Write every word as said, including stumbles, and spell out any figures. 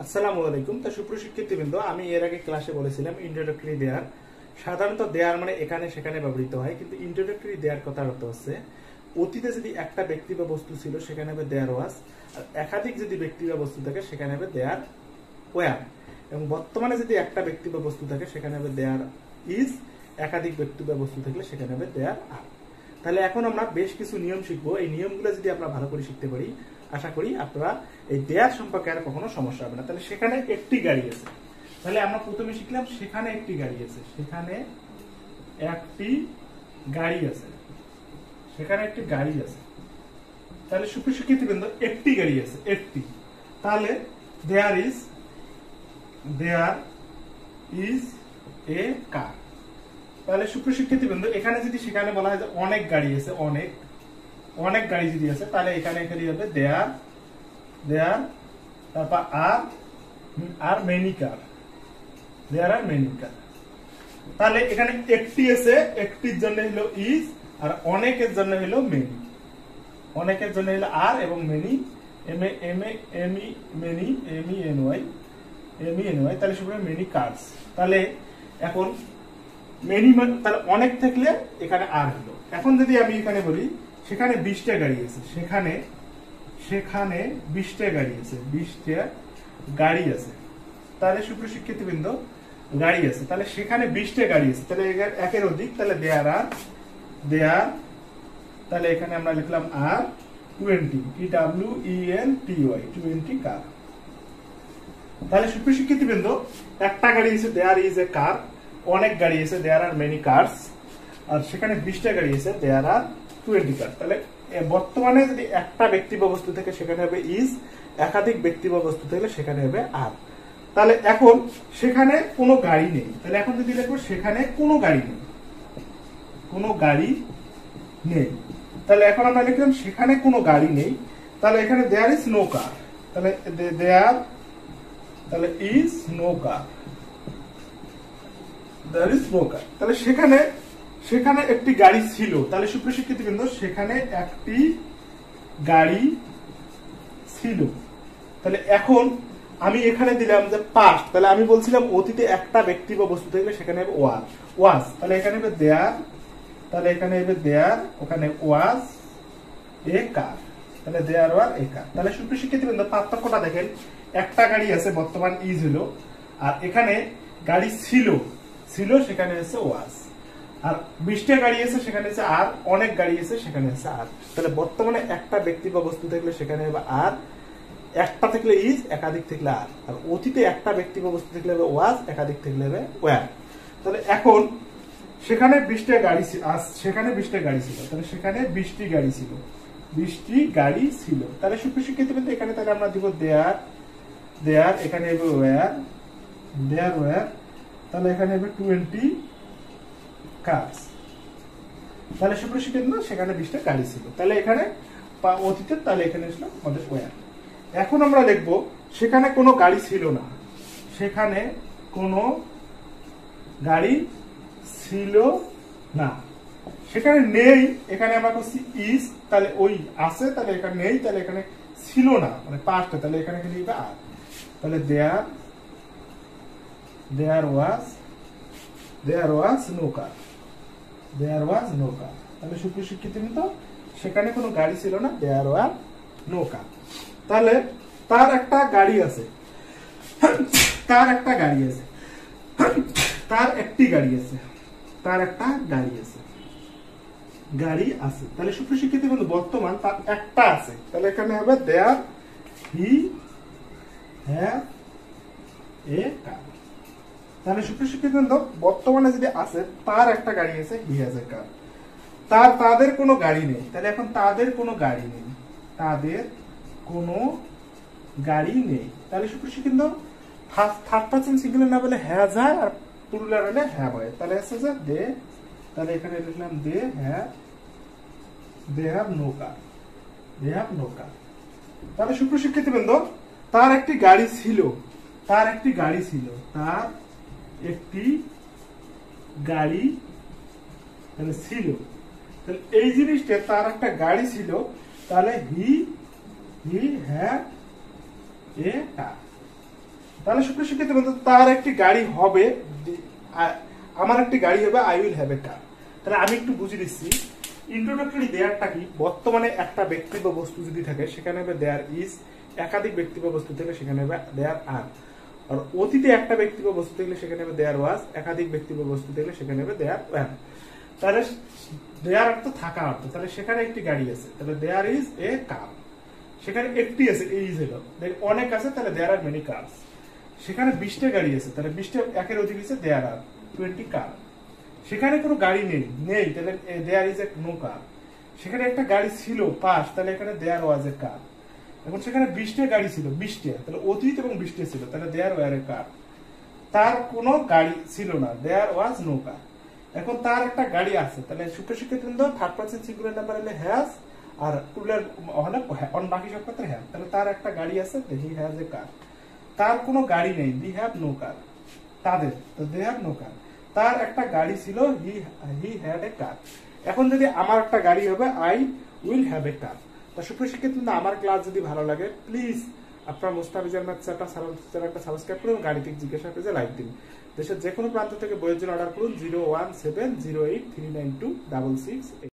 আসসালামু আলাইকুম। তো সুপ্রশিক্ষিতবৃন্দ, আমি এর আগে ক্লাসে বলেছিলাম ইন্ট্রোডাক্টরি দেয়ার সাধারণত দেয়ার মানে এখানে সেখানে ব্যবহৃত হয়, কিন্তু ইন্ট্রোডাক্টরি দেয়ার কথার অর্থ হচ্ছে অতীতে যদি একটা ব্যক্তি বা বস্তু ছিল সেখানে হবে দেয়ার ওয়াজ, আর একাধিক যদি ব্যক্তি বা বস্তু থাকে সেখানে হবে দেয়ার ওয়ার, এবং বর্তমানে যদি একটা ব্যক্তি বা বস্তু থাকে সেখানে হবে দেয়ার ইজ, একাধিক ব্যক্তি বা বস্তু থাকলে সেখানে হবে দেয়ার আর। তাহলে এখন আমরা বেশ কিছু নিয়ম শিখবো। এই নিয়মগুলো যদি আমরা ভালো করে শিখতে পারি, আশা করি আপনারা এই দেয়ার সম্পর্কে আর কখনো সমস্যা হবে না। তাহলে সেখানে একটি গাড়ি আছে, তাহলে আমরা প্রথমে শিখলাম সেখানে একটি গাড়ি আছে, সেখানে একটি গাড়ি আছে, সেখানে একটি গাড়ি আছে। তাহলে সুপ্রশিক্ষিত বিন্দু একটি গাড়ি আছে, একটি, তাহলে there is there is a car. তাহলে সুপ্রশিক্ষিত বিন্দু এখানে যদি সেখানে বলা হয় যে অনেক গাড়ি আছে, অনেক অনেক গাড়ি যদি আছে, তাহলে এখানে এখানে হবে দেয়ার দেয়ার তারপর আর are many car, there are many কার। তাহলে এখানে একটি আছে, একটির জন্য হলো ইজ, আর অনেকের জন্য হলো মেনি, অনেকের জন্য হলো আর এবং many, M A M A M many M N Y M N Y. তাহলে সেখানে মেনি কার্স। তাহলে এখন মেনি তাহলে অনেক থাকলে এখানে আর হলো। এখন যদি আমি এখানে বলি সেখানে বিশটা গাড়ি আছে, সেখানে সেখানে বিশটা গাড়ি আছে, বিশটা গাড়ি আছে। তাহলে সুপ্রশিক্ষিত বৃন্দ গাড়ি আছে, তাহলে সেখানে বিশটা গাড়ি আছে, তাহলে একের অধিক, তাহলে দেয়ার আর দেয়ার, তাহলে এখানে আমরা লিখলাম আর twenty, T W E N T Y, twenty car. তাহলে সুপ্রশিক্ষিত বৃন্দ একটা গাড়ি আছে, দেয়ার ইজ এ কার, অনেক গাড়ি আছে, দেয়ার আর মেনি কার্স, আর সেখানে বিশটা গাড়ি আছে, দেয়ার আর টোয়েন্টি কার। তাহলে বর্তমানে যদি একটা ব্যক্তি বা বস্তু থেকে সেখানে হবে ইজ, একাধিক ব্যক্তি বা বস্তু থাকলে সেখানে হবে আর। তাহলে এখন সেখানে কোনো গাড়ি নেই, তাহলে এখন যদি দেখবো সেখানে কোনো গাড়ি নেই, কোনো গাড়ি নেই। তাহলে এখন আমরা লিখলাম সেখানে কোনো গাড়ি নেই, তাহলে এখানে দেয়ার ইজ নো কার, তাহলে দেয়ার তাহলে is no car, there is no car. তাহলে সেখানে সেখানে একটি গাড়ি ছিল, তাহলে সুপ্রশিক্ষিত বৃন্দ সেখানে একটি গাড়ি ছিল। তাহলে এখন আমি এখানে দিলাম যে পাস্ট, তাহলে আমি বলছিলাম অতীতে একটা ব্যক্তি বা বস্তু থাকলে সেখানে হবে ওয়াজ ওয়াজ তাহলে এখানে হবে দেয়ার, তাহলে এখানে হবে দেয়ার, ওখানে ওয়াজ এ কার, তাহলে দেয়ার ওয়ার এ কার। তাহলে সুপ্রশিক্ষিত বৃন্দ পার্থক্যটা দেখেন, একটা গাড়ি আছে বর্তমান ইজ হলো, আর এখানে গাড়ি ছিল ছিল সেখানে হচ্ছে ওয়াজ, আর বিশটা গাড়ি আছে সেখানে আছে আর, অনেক গাড়ি আছে সেখানে আছে আর। তাহলে বর্তমানে একটা ব্যক্তি বা বস্তু থাকলে সেখানে হবে আর, একটা থাকলে ইজ, একাধিক থাকলে আর, আর অতীতে একটা ব্যক্তি বা বস্তু থাকলে হবে ওয়াজ, একাধিক থাকলে হবে ওয়ার। তাহলে এখন সেখানে বিশটা গাড়ি সেখানে বিশটা গাড়ি ছিল, তাহলে সেখানে বিশটি গাড়ি ছিল, বিশটি গাড়ি ছিল। তাহলে সুপ্রশিক্ষিত বলতে এখানে তাহলে আমরা দিব দেয়ার দেয়ার, এখানে হবে ওয়ার, দেয়ার ওয়ার, তাহলে এখানে হবে টোয়েন্টি কার্স। তাহলে সুপ্রশিক্ষিত না সেখানে বিশটা গাড়ি ছিল, তাহলে এখানে অতীতে, তাহলে এখানে ছিল আমাদের ওয়ার। এখন আমরা দেখব সেখানে কোনো গাড়ি ছিল না, সেখানে কোনো গাড়ি ছিল না, সেখানে নেই, এখানে আমরা করছি ইজ, তাহলে ওই আছে, তাহলে এখানে নেই, তাহলে এখানে ছিল না মানে পাস্ট, তাহলে এখানে কি লিখবে আর। তাহলে দেয়ার দেয়ার ওয়াজ দেয়ার was no car, there was no car. তাহলে সুপ্রশিক্ষিত তো সেখানে কোনো গাড়ি ছিল না, দেয়ার ওয়ার নো কার। তাহলে তার একটা গাড়ি আছে, তার একটা গাড়ি আছে, তার একটি গাড়ি আছে, তার একটা গাড়ি আছে, গাড়ি আছে। তাহলে সুপ্রশিক্ষিত বলতে বর্তমান তার একটা আছে, তাহলে এখানে হবে দেয়ার হি হ্যাভ এ কার। তাহলে সুপ্রশিক্ষিত বর্তমানে যদি আছে তার একটা গাড়ি আছে, হি হ্যাজ এ কার। তার তাদের কোনো গাড়ি নেই, তাহলে এখন তাদের কোনো গাড়ি নেই, তাদের কোনো গাড়ি নেই। তাহলে সুপ্রশিক্ষিত থার্ড পারসন সিঙ্গুলার না বলে হ্যাজ হয়, আর প্লুরাল হলে হ্যাভ হয়। তাহলে আছে যে দে, তাহলে এখানে লিখলাম they have they have no car, they have no car. তাহলে সুপ্রশিক্ষিত বৃন্দ তার একটি গাড়ি ছিল, তার একটি গাড়ি ছিল, তার একটি গাড়ি তাহলে ছিল, তাহলে এই জিনিসটা তার একটা গাড়ি ছিল, তাহলে হি হি হ্যাড এ কার। তাহলে সুপ্রিয় শিক্ষিত বন্ধু, তার একটি গাড়ি হবে, আমার একটি গাড়ি হবে, I will have a car. তাহলে আমি একটু বুঝিয়ে দিচ্ছি ইন্ট্রোডাক্টরি দেয়ারটা কি। বর্তমানে একটা ব্যক্তি বা বস্তু যদি থাকে সেখানে হবে দেয়ার ইজ, একাধিক ব্যক্তি বা বস্তু থেকে সেখানে হবে দেয়ার আর। আর অতীতে একটা ব্যক্তি বা বস্তু থাকলে সেখানে হবে দেয়ার ওয়াজ, একাধিক ব্যক্তি বা বস্তু থাকলে সেখানে হবে দেয়ার ওয়ার। তাহলে দেয়ার অর্থ থাকা অর্থ, তাহলে সেখানে একটি গাড়ি আছে, তাহলে দেয়ার ইজ এ কার। সেখানে একটি আছে, এই ইজ এলো, অনেক আছে, তাহলে দেয়ার আর মেনি কার্স। সেখানে বিশটা গাড়ি আছে, তাহলে বিশটা একের অধিক আছে, দেয়ার আর টোয়েন্টি কার। সেখানে কোনো গাড়ি নেই নেই তাহলে দেয়ার ইজ এ নো কার। সেখানে একটা গাড়ি ছিল পাস, তাহলে এখানে দেয়ার ওয়াজ এ কার। এখন সেখানে বিশটা গাড়ি ছিল, বিশটা, তাহলে অতীত এবং বিশটা ছিল, তাহলে দেয়ার ওয়ার এ কার। তার কোনো গাড়ি ছিল না, দেয়ার ওয়াজ নো কার। এখন তার একটা গাড়ি আছে, তাহলে সুপ্রিয় শিক্ষার্থীবৃন্দ থার্ড পারসন সিঙ্গুলার নাম্বার হলে হ্যাজ, আর প্লুরাল হলে অন, বাকি সব ক্ষেত্রে হ্যাভ। তাহলে তার একটা গাড়ি আছে, হি হ্যাজ এ কার। তার কোনো গাড়ি নেই, দি হ্যাভ নো কার। তাদের, তো দে হ্যাভ নো কার। তার একটা গাড়ি ছিল, হি হি হ্যাড এ কার। এখন যদি আমার একটা গাড়ি হবে, I will have a car. তো সুপ্রিয় শিক্ষার্থীবৃন্দ, আমার ক্লাস যদি ভালো লাগে প্লিজ আপনার মুস্তাফিজের ম্যাথ চ্যানেলটা সাবস্ক্রাইব করুন, গাণিতিক জিজ্ঞাসা পেজে লাইক দিন। দেশের যে কোনো প্রান্ত থেকে বইয়ের জন্য অর্ডার করুন zero one seven zero eight three nine two double six.